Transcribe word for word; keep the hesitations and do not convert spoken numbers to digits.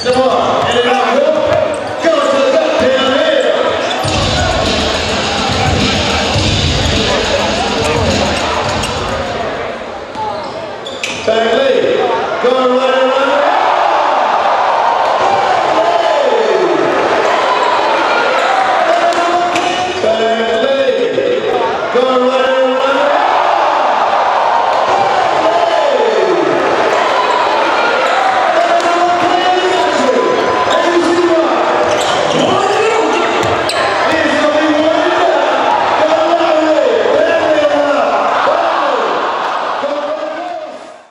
Come on, and it out here. Go to the left down here. Back Lee. Going right.